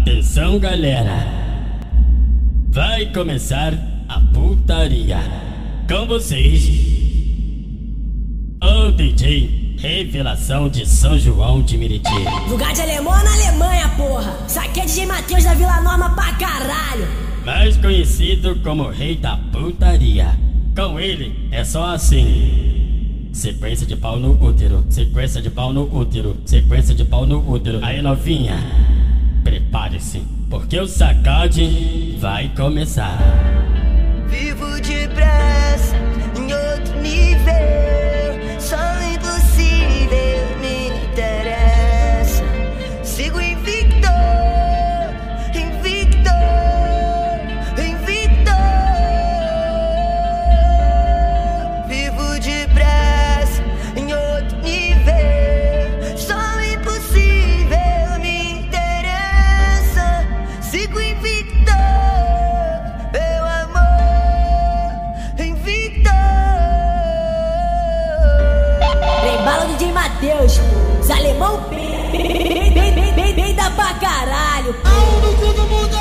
Atenção, galera, vai começar a putaria. Com vocês, o DJ Revelação de São João de Meriti. Lugar de alemão na Alemanha, porra. Saquei DJ Matheus da Vila Norma pra caralho. Mais conhecido como Rei da Putaria. Com ele é só assim: sequência de pau no útero, sequência de pau no útero, sequência de pau no útero. Aí, novinha, prepare-se, porque o sacode vai começar. Vivo depressa, em outro nível, só o impossível me interessa. Sigo invicto, invicto, invicto. Vivo depressa, em outro nível, só o impossível me interessa. Sigo invicto. Bala do DJ Matheus, os alemão peida pra caralho. Pau no cu do mundo!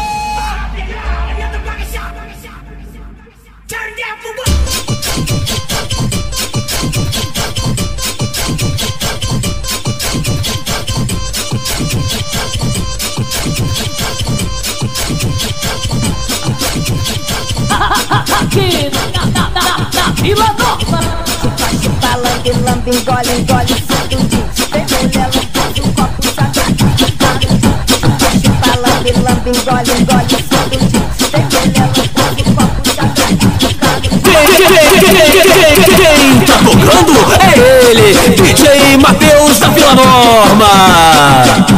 Aqui na Vila Norma. Chupa, lambe, lambe, engole, engole, sinto o dito. Vem mulher, lambe o copo sagrado. Chupa, lambe, lambe, engole, engole, sinto o dito. Vem mulher, lambe o copo sagrado. Quem tá tocando é ele, DJ Matheus da Vila Norma.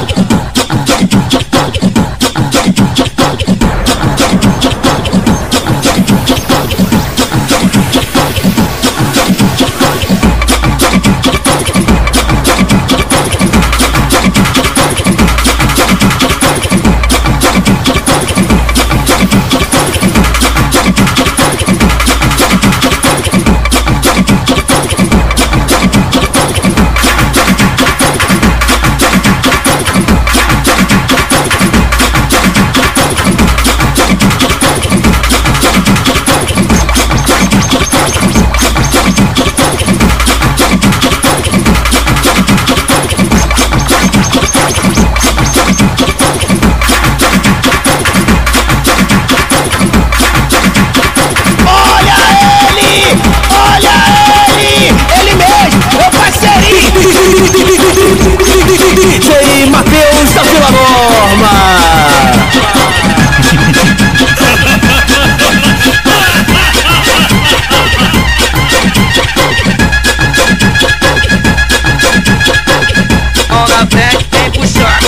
DJ Matheus da Vila Norma. Olha vem, vem puxar.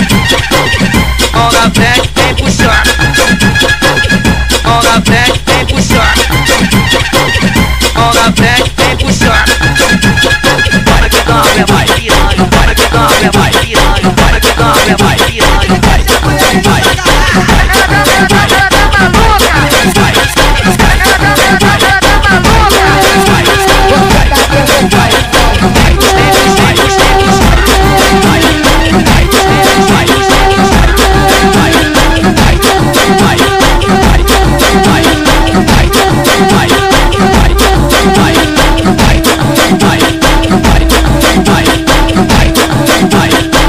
Olha vem, vem puxar. Olha vem, vem puxar. Olha vem, vem puxar. Bora que dá, vai virando, bora que dá, vai virando, bora que dá, vai virando, vai, vai, vai,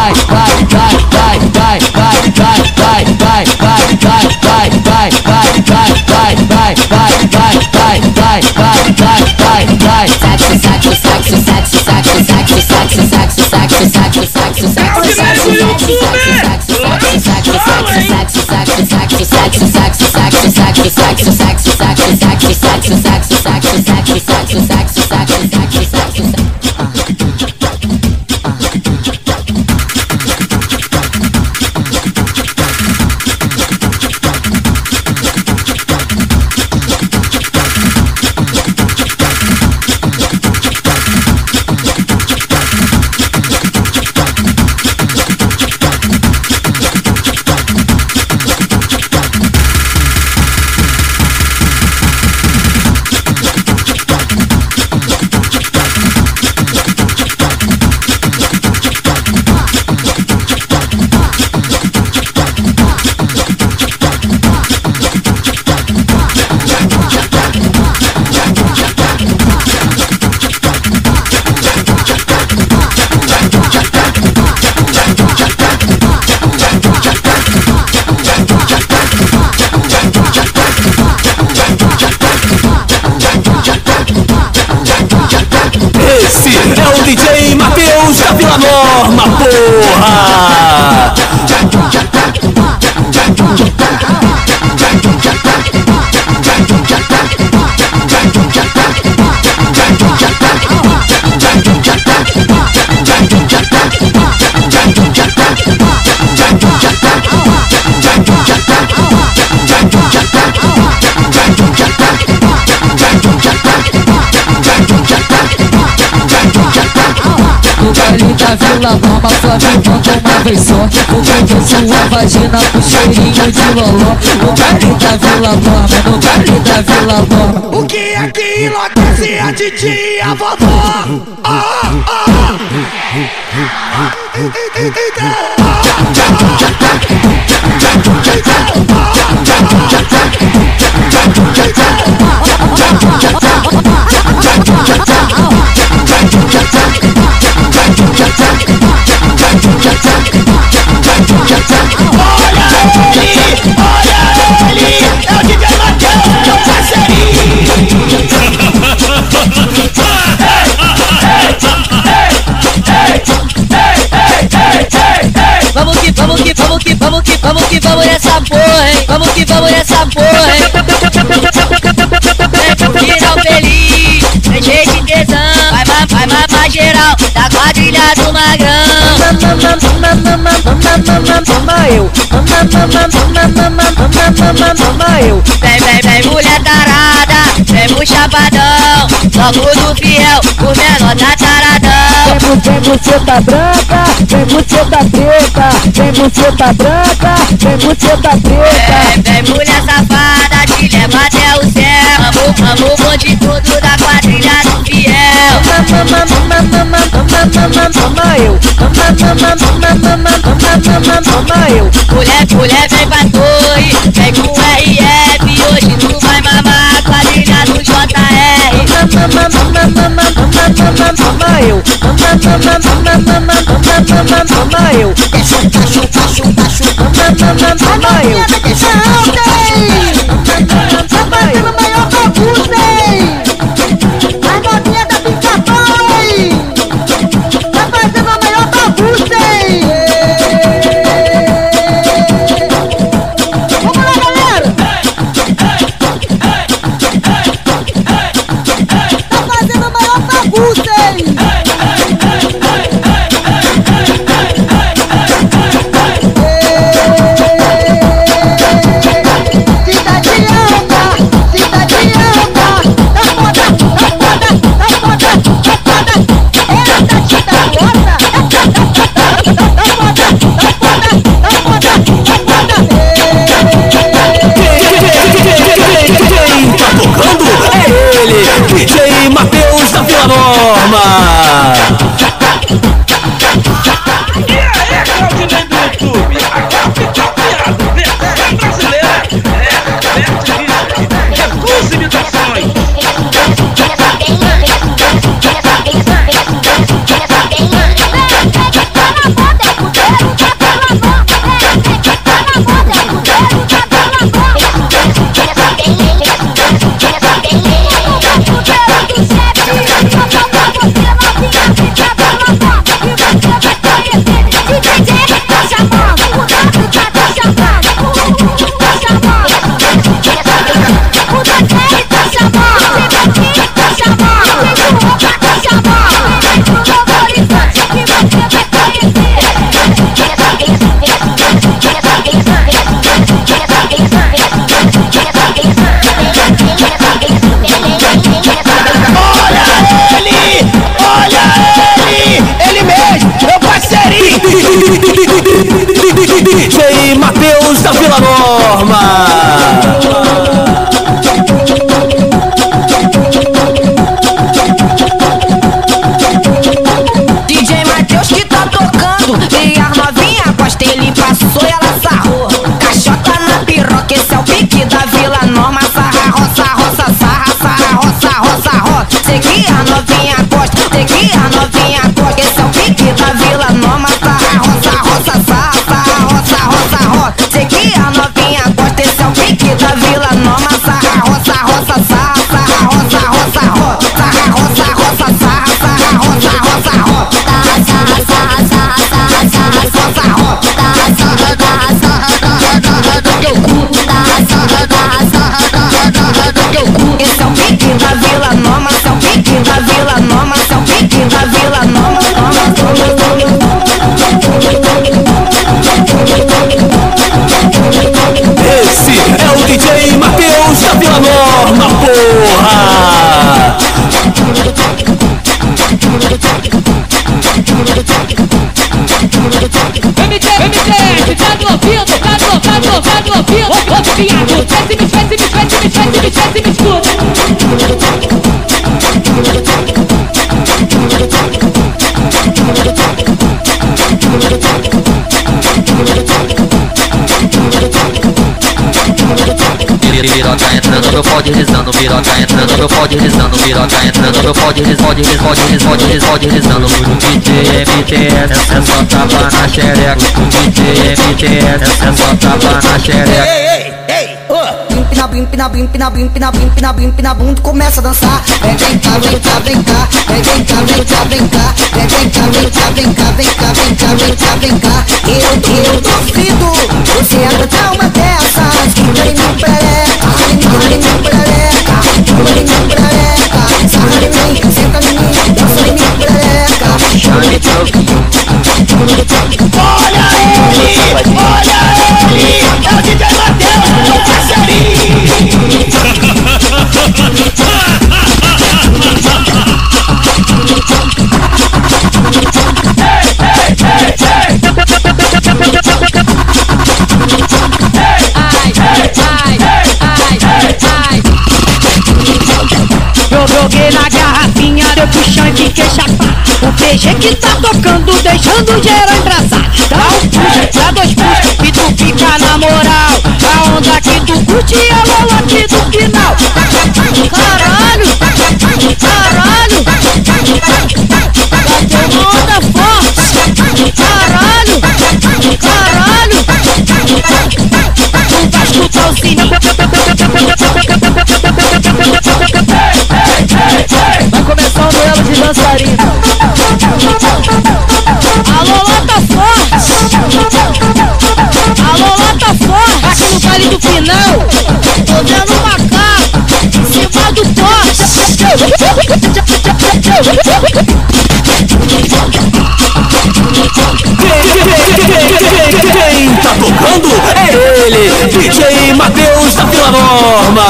Esse é o DJ Matheus da Vila Norma, porra! No baile da Vila Norma, sua vivanda uma vez só. Vou ver sua vagina com cheirinho de loló. No baile da Vila Norma, no baile da Vila Norma. O que é que enlouquece a titia e a vovó? Vamos nessa porra, hein? Vamos nessa porra, hein? Final feliz, é cheio de tesão. Vai mamar geral, da quadrilha do Magrão. Mama eu, Vem mulher tarada, vem pro chapadão. Logo do fiel, o menor tá taradão. vem buceta branca, vem buceta preta, vem buceta branca, vem buceta preta. Vem mulher safada, te leva até o céu. Amo o bonde todo da quadrilha do fiel. Mama eu, mulher vem pra torre, vem com RF. Hoje tu vai mamar a quadrilha do JR. Mama eu, Chupa, chupa, chupa, chupa. mama eu, Deixa alta, tá fazendo o maior bagunça, hein? A novinha da pica-pau, hein? Tá fazendo a maior bagunça, hein? Vamos lá, galera! Tá fazendo a maior bagunça, hein? DJ Matheus da Vila Norma. DJ Matheus que tá tocando e as novinha gosta, ele passou e ela sarrou. Caixota na piroca, esse é o pique da Vila Norma. Sarra, roça, roça, sarra, sarra, roça, roça, roça. Sei que a novinha gosta, sei que a novinha gosta, esse é o pique da Vila Norma. Sarra, roça, roça, sarra, sarra, roça, roça, roça. Sei que a novinha gosta, esse é o pique da Vila Norma. Sarra, roça, roça, sarra, sarra, roça, roça, roça. Sarra, roça, roça, sarra, sarra, roça, roça, roça. Sarra, sarra, sarra, sarra, sarra, sarra, roça, roça. Sarra, sarra, sarra, sarra, sarra, do teu cu. Sarra, sarra, sarra, sarra, sarra, do teu cu. Esse é o pique da Vila Norma, esse é o pique da Vila Norma, esse é o pique da Vila Norma. Esse é o DJ Matheus da Vila Norma, porra! MT, tá no ouvido, tá no ouvido. Ô viado, desce, me escuta. Piroca entrando, meu pau deslizando, piroca entrando, meu pau deslizando, piroca entrando, meu pau deslizando, o DJ MTS, é só tapa na xereca, o DJ MTS, é só tapa na xereca. Empina bunda, começa a dançar. Vem cá, vem cá, vem cá. Vem cá, vem cá, vem cá. Vem cá, vem cá, vem cá, vem cá, vem cá, vem cá, vem cá. Eu duvido você aguentar uma dessas. Vem no breca, vem no breca, vem no breca. Sarra em mim, senta em mim, dança em mim, breca. Chame de novinho. Olha ele, é o DJ Matheus, meu parceirinho. Eu joguei na garrafinha, deu puxão e fiquei chapado. O PG que tá tocando, deixando geral embraçar. Dá um puxo, dá dois puxos e tu fica na moral. A onda que tu curte é o lola aqui do final. Caralho, caralho, bateu uma onda forte. Caralho, caralho, tu vai escutar o sino. Vai começar um duelo de dançarina. Alô, lata forte. Alô, lata forte. Aqui no baile do final, tô vendo um macaco em cima do poste. Quem tá tocando é ele, DJ Matheus da Vila Norma.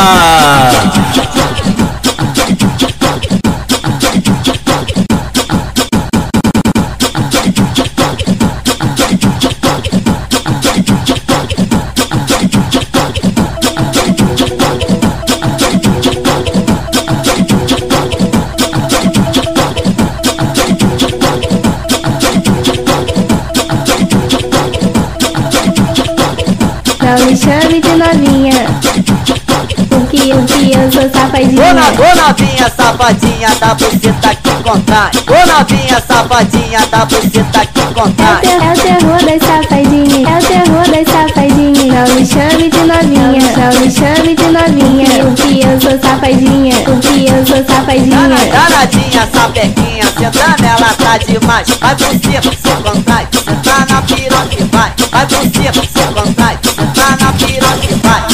Não me chame de novinha. Porque eu sou safadinha. Ô novinha safadinha da buceta que contrai. Ô novinha safadinha da buceta que contrai. É o terror das safadinhas, é o terror das safadinhas. Não me chame de novinha, não me chame de novinha. Porque eu sou safadinha, porque eu sou safadinha. Danadinha, sapequinha, senta nela tá demais. Vai por cima, se contrai, senta na piroca e vai. Vai por cima, se contrai, senta na piroca e vai.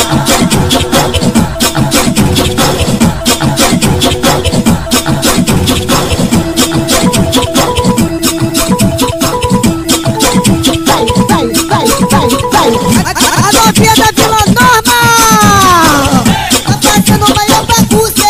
A novinha da Vila Norma tá fazendo o maior bagunça.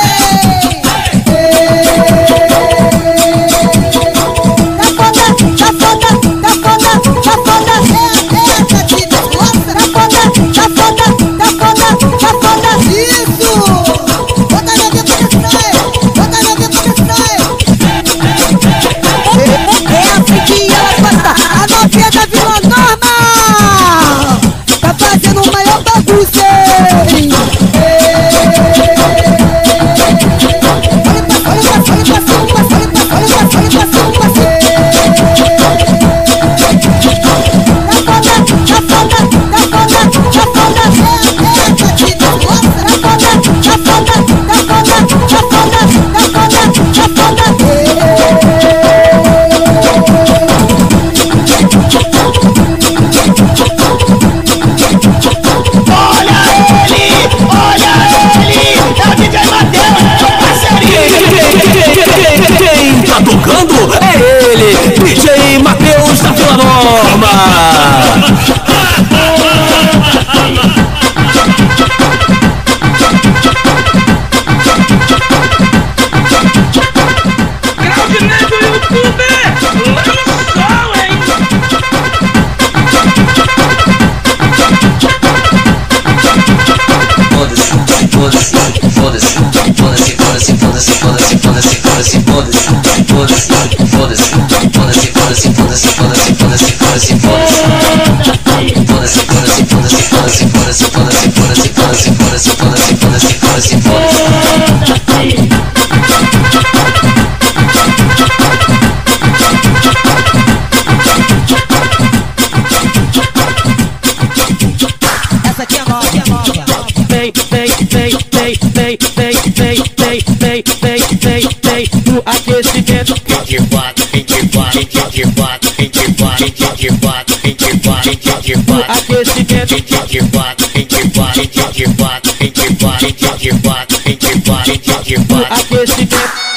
Aquecimento 24, 24, 24, 24, 24, 24, 24, aquecimento 24, 24, 24, 24, 24, 24, 24, aquecimento.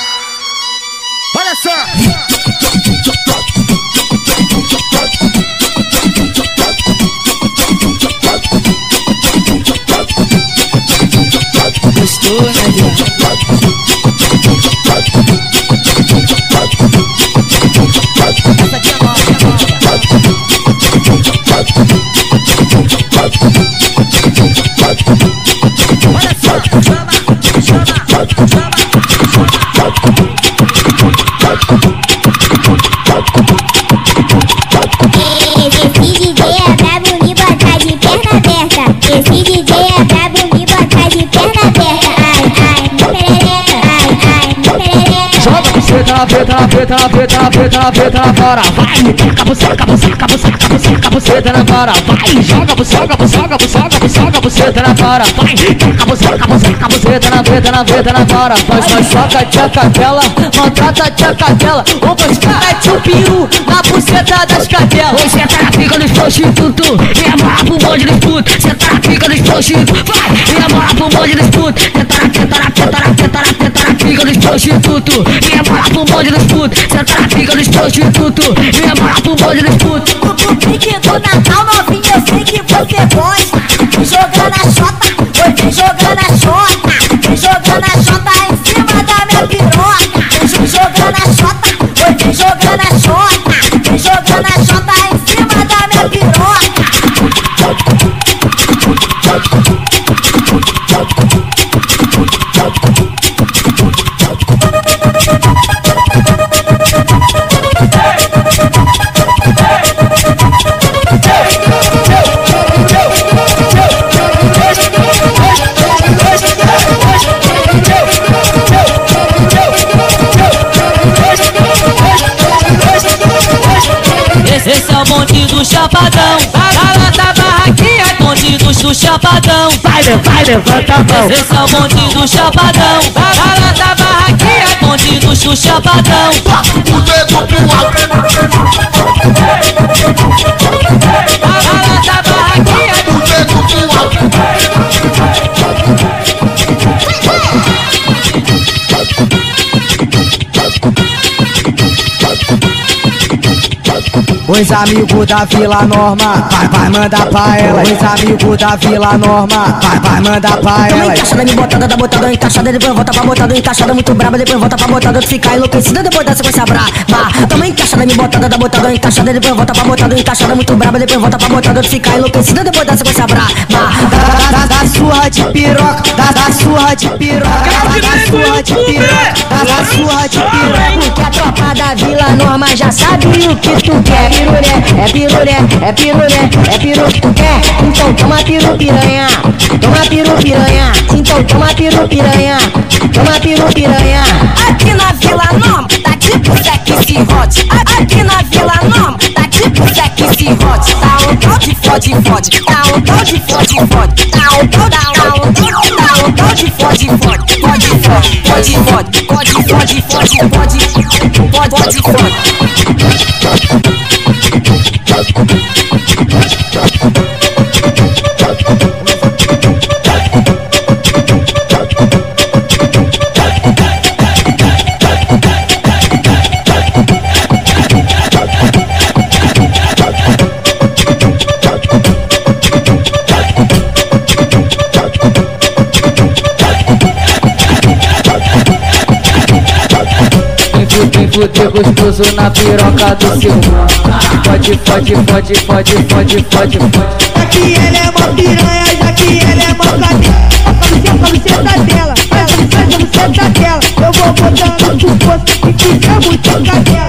Olha só! Gostou, né, viado? Essa aqui é nova, olha só, Esse DJ é brabo, me botar de perna aberta. Esse DJ é brabo, me botar de perna aberta. Ai, ai, no perereca, ai, ai, no perereca. Joga buceta, buceta na fora, vai. Taca buceta, buceta na fora, vai. Joga buceta na fora, vai. Taca buceta na fora, vai. Joga tia cadela, maltrata tia cadela. Ô, você mete o peru na buceta das cadelas. Oi, senta na pica dos prostitutos, e amora pro bonde dos putos. Senta na pica dos prostitutos, vai. E amora pro bonde dos putos. Senta na pica dos prostitutos, e amora pro bonde dos putos. Senta na pica dos prostitutos, e amora pro bonde dos putos. No pique do Natal, novinha, eu sei que você gosta. Vem jogando a xota, oi, vem jogando a xota. Vem jogando a xota em cima da minha piroca. Vem jogando a xota, oi, vem jogando a xota. Vem jogando a xota em cima da minha piroca. o bonde do chapadão. Lá da barraquinha, bonde do chapadão. Vai, levanta a mão. Esse é o bonde do chapadão. Lá da barraquinha, bonde do chapadão. O dedo pro alto. Lá da barraquinha, o dedo pro alto. Os amigos da Vila Norma, vai mandar pra ela. Os amigos da Vila Norma, vai mandar pra ela. Encaixada, me botada, da botada, encaixada, depois volta pra botada, encaixada muito braba, depois volta pra botada, tu fica enlouquecida depois da sequência braba. Também encaixada, me botada, da botada, encaixada, depois volta pra botada, encaixada muito braba, depois volta pra botada, tu fica enlouquecida depois da sequência braba. Da surra de piroca, da surra de piroca, da surra de piroca, da surra de piroca. Porque a tropa da Vila Norma já sabe o que tu quer. É pirulé, é pirulé, é piru que tu quer. Então toma piru piranha, toma piru piranha. Então toma piru piranha, toma piru piranha. Aqui na Vila Norma tá tipo sexy hot. Aqui na Vila Norma tá tipo sexy hot. Tá um tal de fode, tá um tal de fode, tá um tal de fode, fode. Vem fuder gostoso na piroca do seu. Fode. Aqui ela é uma piranha, já que ela é uma cadela. Camiseta dela, camiseta dela. Eu vou botando no posto e fica muito cadela.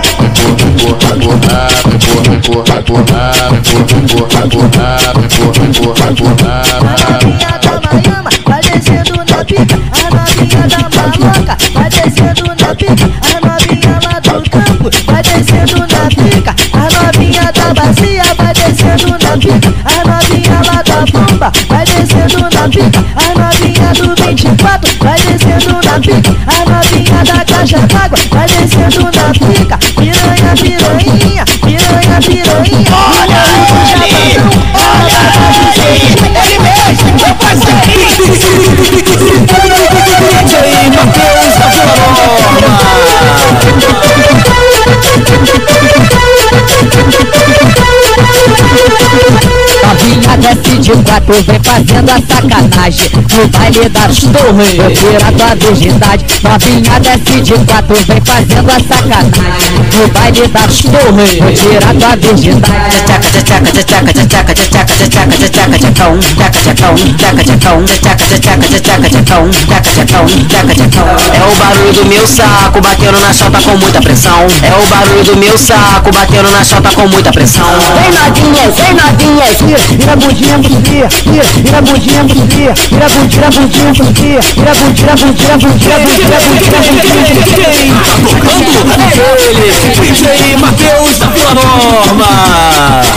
A novinha da Miami vai descendo na pica. A novinha da maloca vai descendo na pica. A novinha lá do campo vai descendo na pica. A novinha da bacia vai descendo na pica. A novinha lá da bomba vai descendo na pica. A novinha do 24 vai descendo na pica. A novinha da caixa d'água vai descendo na pica. Piranha, piranha, piranha, piranha. Olha ele, ele mesmo, meu parceiro. DJ Matheus da Vila Norma. Novinha desce de quatro, vem fazendo a sacanagem no baile das torres, vou tirar tua virgindade. Novinha desce de quatro, vem fazendo a sacanagem no baile das torres, vou tirar tua virgindade. É o barulho do meu saco batendo na chota com muita pressão. É o barulho do meu saco batendo na chota com muita pressão. Vem novinhas, vira a bundinha pro dia, vira a bundinha pro dia, vira a bundinha pro dia, vira a bundinha pro dia, vira a Ele, DJ Matheus da Vila Norma.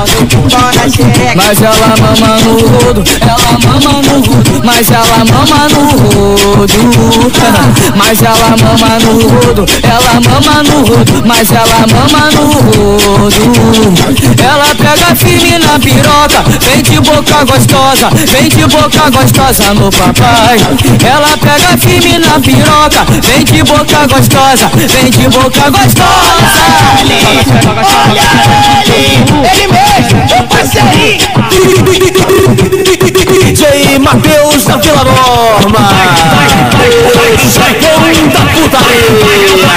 na xereca. Mas ela mama no rodo, ela mama no rodo, mas ela mama no rodo. Mas ela mama no rodo, ela mama no rodo, mas ela mama no rodo. Ela pega firme na piroca, vem de boca gostosa, vem de boca gostosa no papai. Ela pega firme na piroca, vem de boca gostosa, vem de boca gostosa. Olha ele mesmo, meu parceirinho. DJ Matheus da Vila Norma, o chefão da putaria.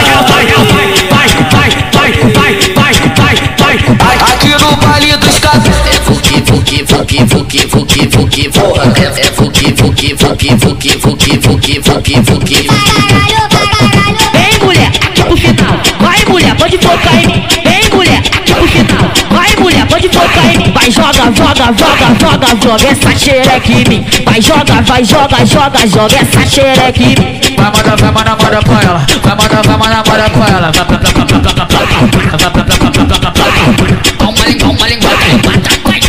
Aqui no baile dos cabos é fuki, fuki, fuki, fuki, fuki, fuki, é fuki, fuki, fuki, fuki, fuki, fuki, fuki, fuki. Vem mulher, aqui pro final. Vai mulher, pode focar em mim. Vem mulher, aqui pro final. Vai mulher, pode focar em mim. Vai joga, joga, joga, joga, joga essa xereca em mim. Vai joga, vai joga, joga, joga essa xereca em mim. Vai mandar pra ela. Vai mandar pra ela. Toma linguada.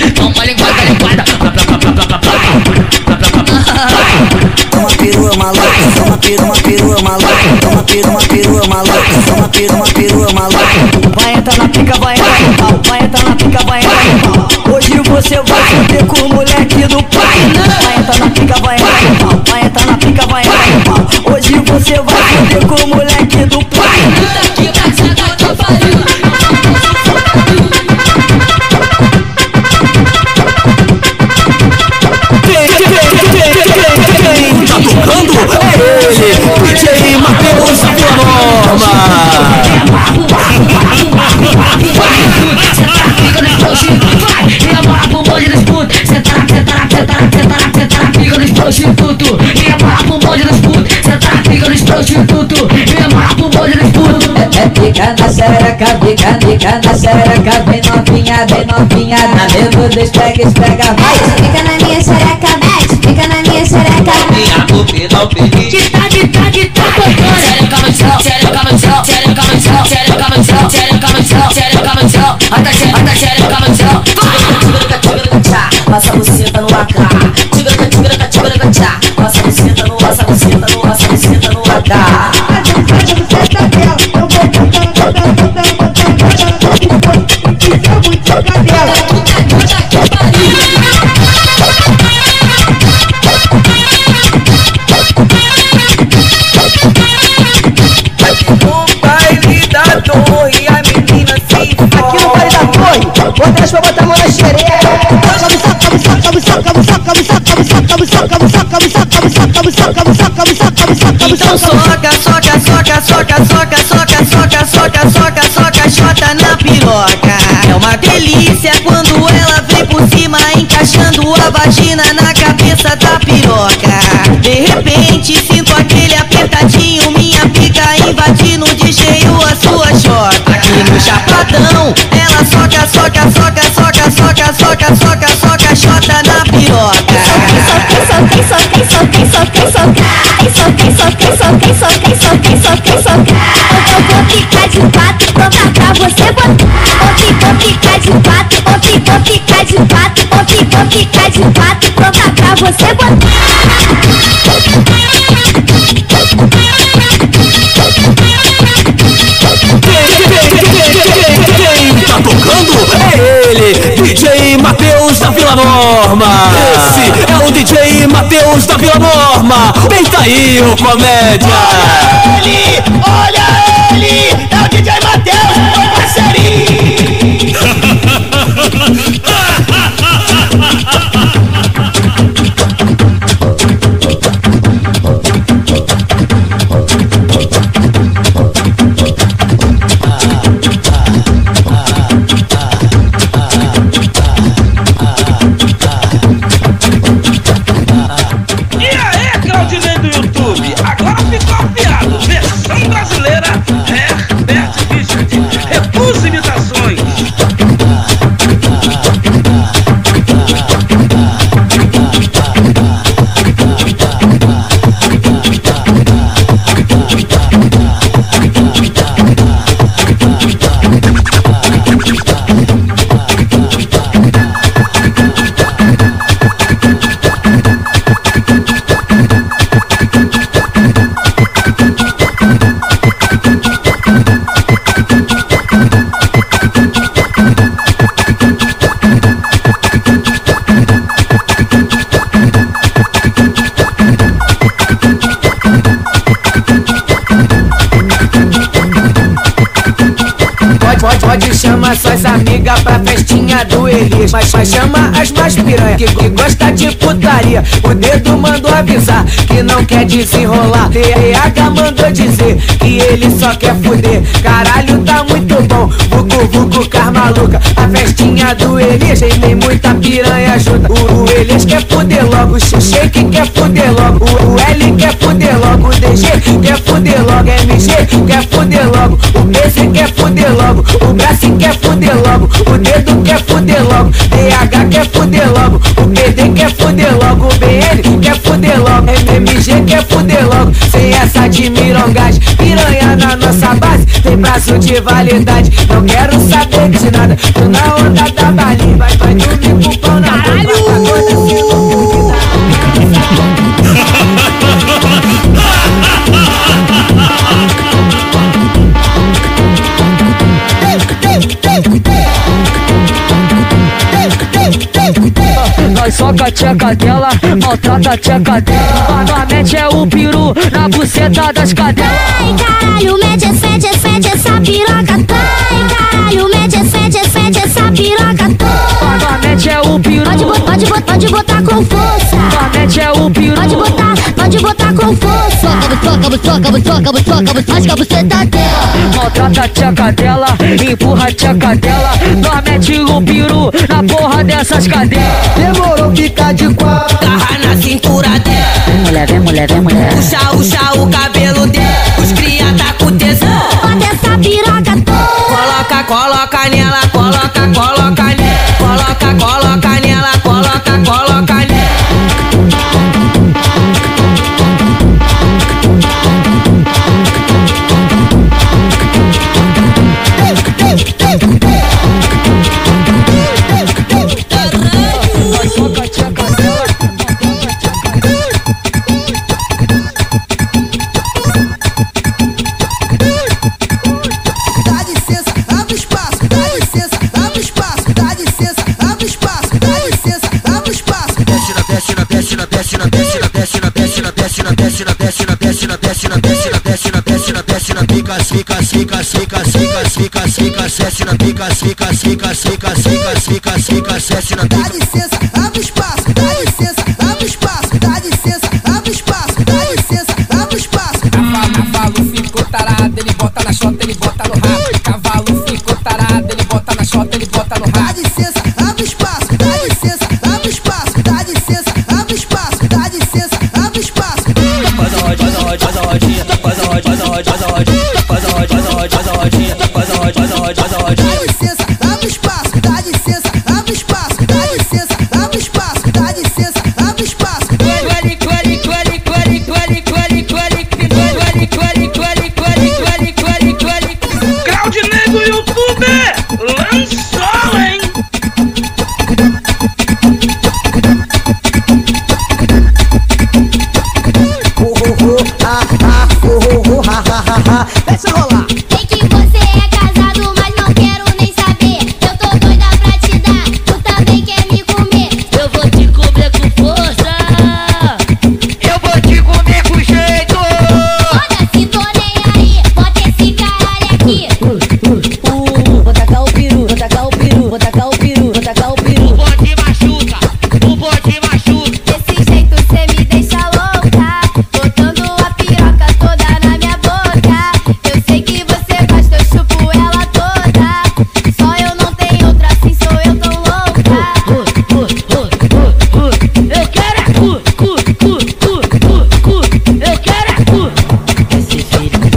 Toma perua maluca, toma perua maluca, toma perua maluca, toma perua maluca. Vai entrar na pica, vai entrar no pau, vai entrar na pica, vai entrar no pau. Hoje você vai foder com o moleque do pai. Vai entrar na pica, vai entrar no pau, vai entrar na pica, vai entrar no pau. Hoje você vai foder com o moleque do pai. Que casada que eu falei. Tá tocando? É ele, DJ Matheus da Vila Norma. E agora pro bonde dos putos. Cê tá na pica dos prostitutos. E agora pro bonde dos putos. Cê tá na pica dos prostitutos. E agora pro bonde dos putos. É pica na xereca, pica na xereca. Bem novinha, na mesma dos pega, esfrega, vai. Fica na minha xereca, mexe, fica na minha xereca. Minha pupila feliz. De tá tocando. Xereca no chão, xereca no chão, xereca no chão, xereca no chão, xereca no chão, xereca no chão. Anda xereca no chão. Tigra, tchá, passa a buceta no AK. Tigra, tchá, passa a buceta no AK. Bota as pra botar a mão na xereca. Então soca, xota na piroca. É uma delícia quando ela vem por cima, encaixando a vagina na cabeça da piroca. De repente sinto aquele apertadinho, minha pica invadindo de cheio a sua xota. Aqui no chapadão, ela soca, xota na piroca. Eu vou ficar de quatro, pronta pra você botar. Vou ficar de quatro, vou ficar de quatro, vou ficar de quatro, pronta pra você botar. Quem tá tocando? É ele, DJ Matheus da Vila Norma. Esse é o DJ Matheus da Vila Norma. Peita aí, o comédia. Olha ele, é o DJ Matheus, meu parceirinho. E aí, Claudinei do YouTube, agora ficou afiado. chama suas amigas pra festinha do Elias. Mas chama as mais piranha que gosta de putaria. O dedo mandou avisar que não quer desenrolar. TH mandou dizer que ele só quer fuder. Caralho, tá muito bom, vucu vucu car maluca. A festinha do Elias tem muita piranha junta. O Elias quer fuder logo, o Shake quer fuder logo, o L quer fuder logo, o DG quer fuder logo, MG quer fuder logo, o PC quer fuder logo, o braço quer fuder logo, o dedo quer fuder logo, DH quer fuder logo, o PD quer fuder logo, o BN quer fuder logo, MG quer fuder logo. Sem essa de mirongagem, piranha na nossa base tem prazo de validade. Não quero saber de nada, tô na onda da balinha. Vai dormir com o pau na Nós soca a tcheca dela, maltrata a tcheca dela. Nós mete é o peru na buceta das cadelas. Ai, caralho, mete essa piroca. Ai, caralho, mete essa piroca. Nós mete é o peru. Pode botar com força. Nós mete é o peru. Pode botar com força. Rasga a buceta dela. Maltrata a tcheca dela, empurra a tcheca dela. Nós mete o peru na porra dessas cadelas. Demorou, fica de quatro. Garra na cintura dela. Vem mulher. Puxa o cabelo dela. Os cria tá com tesão. Bota essa piroca toda. Coloca nela, coloca nela. Coloca nela, coloca nela. Dá licença, abre espaço. Dá licença, abre espaço. Dá licença, abre espaço. Dá licença, abre espaço. Cavalo ficou tarado, ele bota na chota, ele bota no rabo. Cavalo ficou tarado, ele bota na chota, ele bota no rabo. Dá licença, abre espaço. Dá licença, abre espaço. Dá licença, abre espaço. Dá licença, abre espaço. Faz a rodinha. Dá licença, abre espaço. Dá licença, abre espaço. Dá licença, abre espaço. Dá licença, abre espaço. Claudio Negro YouTube lançou, hein? Deixa rolar. Sei que você é casado, mas não quero nem saber. Eu tô doida pra te dar, tu também quer me comer. Eu vou te comer com força. Eu vou te comer com jeito. Foda-se, tô nem aí, bota esse caralho aqui. Vou tacar o peru, vou tacar o peru, vou tacar o peru, vou tacar o peru. O bode machuca. Desse jeito cê me deixa louca, botando a piroca toda na minha boca. Eu sei que você gosta, eu chupo ela toda. Só eu não tenho outra, assim sou eu tão louca. Eu quero é cu. Eu quero é cu. Esse filho.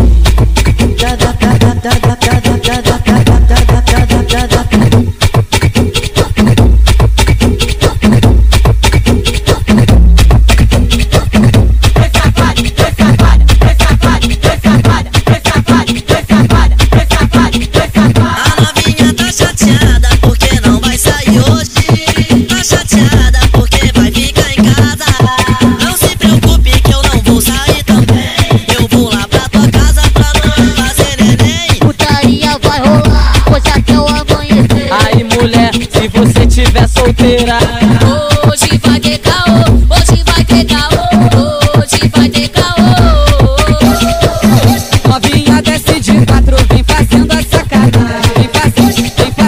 A novinha tá chateada porque não vai sair hoje. Tá chateada porque vai ficar em casa. Não se preocupe que eu não vou sair também. Eu vou lá pra tua casa pra não fazer neném. Putaria vai rolar hoje até o amanhecer. Aí mulher, se você tiver solteira, Hoje vai ter caô, hoje vai ter caô, hoje vai ter caô. Novinha desce de quatro, vem fazendo a sacanagem. Vem fazendo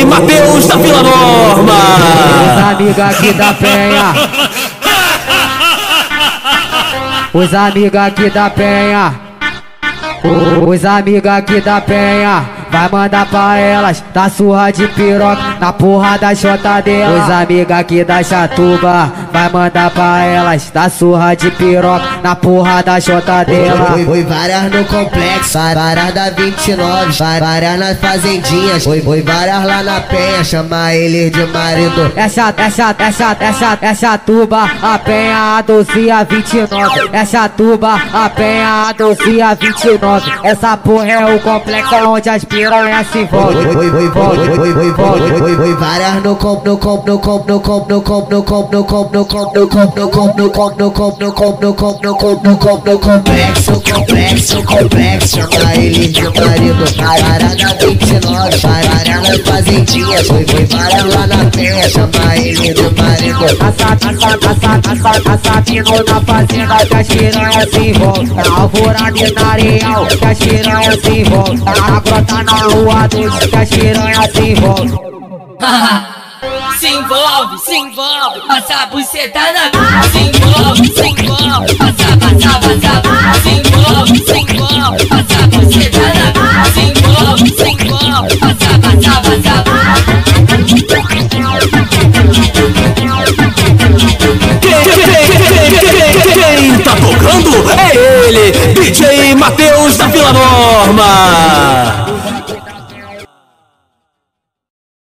DJ Matheus da Vila Norma. Os amigos aqui da Penha. Os amigos aqui da Penha. Os amigos aqui da Penha. Vai mandar pra elas, dá surra de piroca na porra da chota dela. Os amigos aqui da Chatuba, vai mandar pra elas, dá surra de piroca na porra da chota dela. Foi várias no complexo, várias da 29, várias nas fazendinhas. Foi várias lá na Penha, chama eles de marido. É Chatuba, a Penha, a 12 a 29. É Chatuba, a Penha, a 12 a 29. Essa porra é o complexo onde as piranhas se envolvem. Foi várias no complexo, chama eles de marido. Várias da 29, várias nas fazendinhas. Foi várias lá na Penha, chama eles de marido. Assassino na fazenda que as piranhas se envolvem. Na alvorada e na areal que as piranhas se envolvem. Na grota na lua doce que as piranhas se envolvem. Se envolve, passa a buceta na minha. Se envolve, passa, se envolve, passa a buceta na minha. Se envolve, passa. Quem tá tocando é ele, DJ Matheus da Vila Norma.